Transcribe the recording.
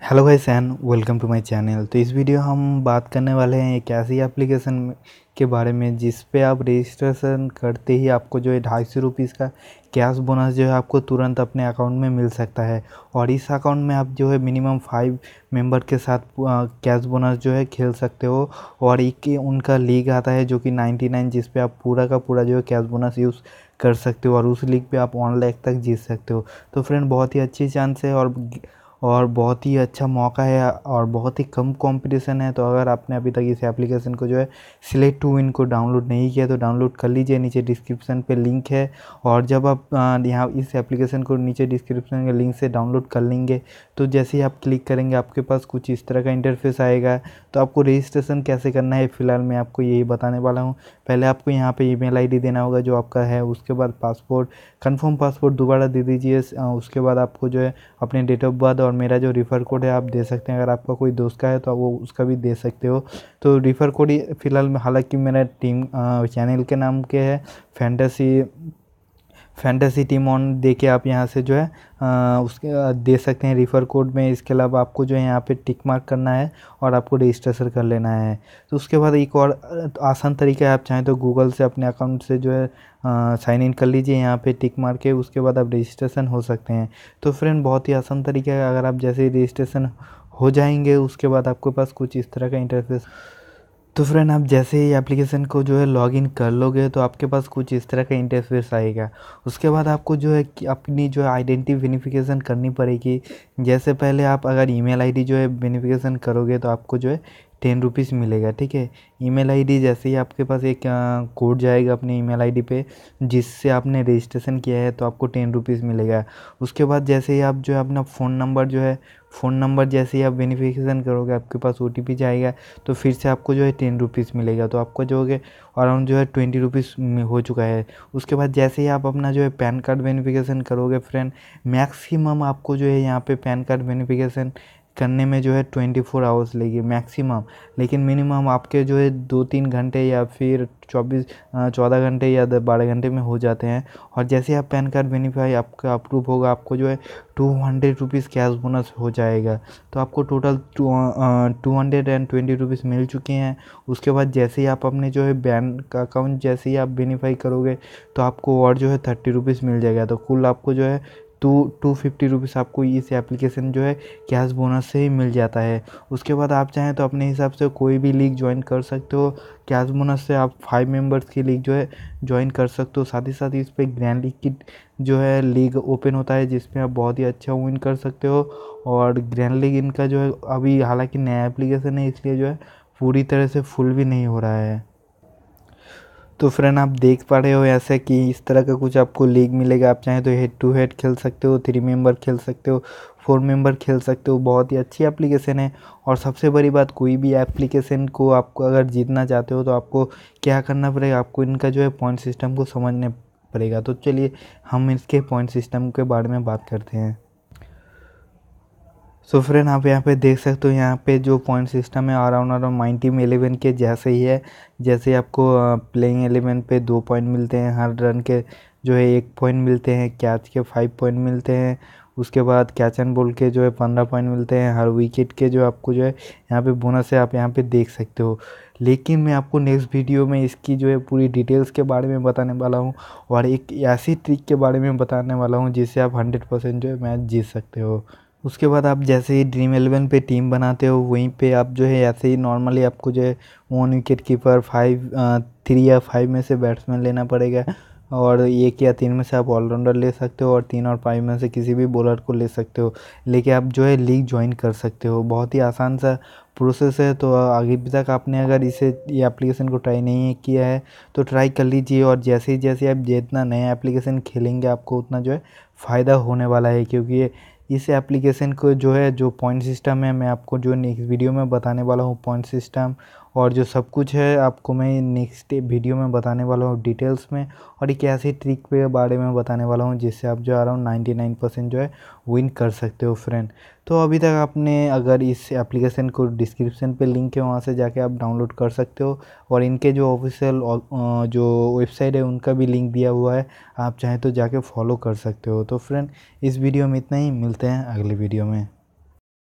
Hello guys and welcome to my channel. तो इस video हम बात करने वाले हैं एक ऐसी एप्लीकेशन के बारे में जिस पे आप रजिस्ट्रेशन करते ही आपको जो है 250 रुपीज़ का कैश बोनस जो है आपको तुरंत अपने अकाउंट में मिल सकता है। और इस अकाउंट में आप जो है मिनिमम 5 मेंबर के साथ कैश बोनस जो है खेल सकते हो। और एक उनका लीग आता है जो कि 99 जिस पे आप पूरा का पूरा जो है कैश बोनस यूज़ कर सकते हो और उस लीग पे आप 1 लाख तक जीत सकते हो। तो फ्रेंड बहुत ही अच्छी चांस है और बहुत ही अच्छा मौका है और बहुत ही कम कंपटीशन है। तो अगर आपने अभी तक इस एप्लीकेशन को जो है सिलेक्ट टू विन को डाउनलोड नहीं किया तो डाउनलोड कर लीजिए, नीचे डिस्क्रिप्शन पे लिंक है। और जब आप यहाँ इस एप्लीकेशन को नीचे डिस्क्रिप्शन के लिंक से डाउनलोड कर लेंगे तो जैसे ही आप क्लिक करेंगे आपके पास कुछ इस तरह का इंटरफेस आएगा। तो आपको रजिस्ट्रेशन कैसे करना है फ़िलहाल मैं आपको यही बताने वाला हूँ। पहले आपको यहाँ पे ईमेल आईडी देना होगा जो आपका है, उसके बाद पासपोर्ट कंफर्म पासपोर्ट दोबारा दे दीजिए। उसके बाद आपको जो है अपने डेट ऑफ बर्थ और मेरा जो रिफ़र कोड है आप दे सकते हैं। अगर आपका कोई दोस्त का है तो आप वो उसका भी दे सकते हो। तो रिफ़र कोड फ़िलहाल हालांकि मेरा टीम चैनल के नाम के है फैंटेसी टीम ऑन दे के आप यहाँ से जो है उसके दे सकते हैं रिफ़र कोड में। इसके अलावा आपको जो है यहाँ पे टिक मार्क करना है और आपको रजिस्ट्रेशन कर लेना है। तो उसके बाद एक और आसान तरीका है, आप चाहें तो गूगल से अपने अकाउंट से जो है साइन इन कर लीजिए, यहाँ पे टिक मार के उसके बाद आप रजिस्ट्रेशन हो सकते हैं। तो फ्रेंड बहुत ही आसान तरीका है। अगर आप जैसे ही रजिस्ट्रेशन हो जाएंगे उसके बाद आपके पास कुछ इस तरह का इंटरफेस। तो फ्रेंड आप जैसे ही एप्लीकेशन को जो है लॉगिन कर लोगे तो आपके पास कुछ इस तरह का इंटरफेस आएगा। उसके बाद आपको जो है कि अपनी जो है आइडेंटिटी वेरिफिकेशन करनी पड़ेगी। जैसे पहले आप अगर ईमेल आईडी जो है वेरिफिकेशन करोगे तो आपको जो है 10 रुपीज़ मिलेगा, ठीक है। ईमेल आईडी जैसे ही आपके पास एक कोड जाएगा अपने ईमेल आईडी पे जिससे आपने रजिस्ट्रेशन किया है तो आपको 10 रुपीज़ मिलेगा। उसके बाद जैसे ही आप जो है अपना फ़ोन नंबर जैसे ही आप वेरिफिकेशन करोगे आपके पास ओटीपी जाएगा तो फिर से आपको जो है 10 रुपीज़ मिलेगा। तो आपको जो है अराउंड जो है 20 रुपीज़ हो चुका है। उसके बाद जैसे ही आप अपना जो है पैन कार्ड वेरिफिकेशन करोगे फ्रेंड, मैक्सिमम आपको जो है यहाँ पे पैन कार्ड वेरिफिकेशन करने में जो है 24 आवर्स लेगी मैक्सिमम। लेकिन मिनिमम आपके जो है 2-3 घंटे या फिर 14 घंटे या 12 घंटे में हो जाते हैं। और जैसे आप पैन कार्ड वेरीफाई आपका अप्रूव होगा आपको जो है 200 रुपीज़ कैश बोनस हो जाएगा। तो आपको टोटल 220 रुपीज़ मिल चुके हैं। उसके बाद जैसे ही आप अपने जो है बैंक का अकाउंट जैसे ही आप वेरीफाई करोगे तो आपको और जो है 30 रुपीज़ मिल जाएगा। तो कुल आपको जो है 250 रुपीज़ आपको इस एप्लीकेशन जो है कैश बोनस से ही मिल जाता है। उसके बाद आप चाहें तो अपने हिसाब से कोई भी लीग ज्वाइन कर सकते हो। कैश बोनस से आप 5 मेंबर्स की लीग जो है ज्वाइन कर सकते हो। साथ ही साथ इस पर ग्रैंड लीग की जो है लीग ओपन होता है जिसमें आप बहुत ही अच्छा विन कर सकते हो। और ग्रैंड लीग इनका जो है अभी हालांकि नया एप्लीकेशन है इसलिए जो है पूरी तरह से फुल भी नहीं हो रहा है। तो फ्रेंड आप देख पा रहे हो ऐसे कि इस तरह का कुछ आपको लीग मिलेगा। आप चाहें तो हेड टू हेड खेल सकते हो, 3 मेंबर खेल सकते हो, 4 मेंबर खेल सकते हो। बहुत ही अच्छी एप्लीकेशन है। और सबसे बड़ी बात, कोई भी एप्लीकेशन को आपको अगर जीतना चाहते हो तो आपको क्या करना पड़ेगा, आपको इनका जो है पॉइंट सिस्टम को समझने पड़ेगा। तो चलिए हम इसके पॉइंट सिस्टम के बारे में बात करते हैं। सो फ्रेंड आप यहाँ पे देख सकते हो, यहाँ पे जो पॉइंट सिस्टम है अराउंड माई टीम 11 के जैसे ही है। जैसे आपको प्लेइंग 11 पे 2 पॉइंट मिलते हैं, हर रन के जो है 1 पॉइंट मिलते हैं, कैच के 5 पॉइंट मिलते हैं। उसके बाद कैच एंड बॉल के जो है 15 पॉइंट मिलते हैं, हर विकेट के जो आपको जो है यहाँ पे बोनस है आप यहाँ पे देख सकते हो। लेकिन मैं आपको नेक्स्ट वीडियो में इसकी जो है पूरी डिटेल्स के बारे में बताने वाला हूँ और एक ऐसी ट्रिक के बारे में बताने वाला हूँ जिससे आप 100% जो है मैच जीत सकते हो। उसके बाद आप जैसे ही ड्रीम 11 पे टीम बनाते हो वहीं पे आप जो है ऐसे ही नॉर्मली आपको जो है 1 विकेट कीपर 3 या 5 में से बैट्समैन लेना पड़ेगा और 1 या 3 में से आप ऑलराउंडर ले सकते हो और 3 और 5 में से किसी भी बॉलर को ले सकते हो। लेके आप जो है लीग ज्वाइन कर सकते हो। बहुत ही आसान सा प्रोसेस है। तो आगे भी तक आपने अगर ये एप्लीकेशन को ट्राई नहीं किया है तो ट्राई कर लीजिए। और जैसे आप जितना नया एप्लीकेशन खेलेंगे आपको उतना जो है फ़ायदा होने वाला है, क्योंकि इस एप्लीकेशन को जो है जो पॉइंट सिस्टम है मैं आपको जो नेक्स्ट वीडियो में बताने वाला हूँ पॉइंट सिस्टम और जो सब कुछ है आपको मैं नेक्स्ट वीडियो में बताने वाला हूँ डिटेल्स में। और एक ऐसी ट्रिक के बारे में बताने वाला हूँ जिससे आप जो अराउंड 99% जो है विन कर सकते हो फ्रेंड। तो अभी तक आपने अगर इस एप्लीकेशन को डिस्क्रिप्शन पे लिंक है वहाँ से जाके आप डाउनलोड कर सकते हो और इनके जो ऑफिशियल जो वेबसाइट है उनका भी लिंक दिया हुआ है, आप चाहें तो जाके फॉलो कर सकते हो। तो फ्रेंड इस वीडियो में इतना ही, मिलते हैं अगले वीडियो में।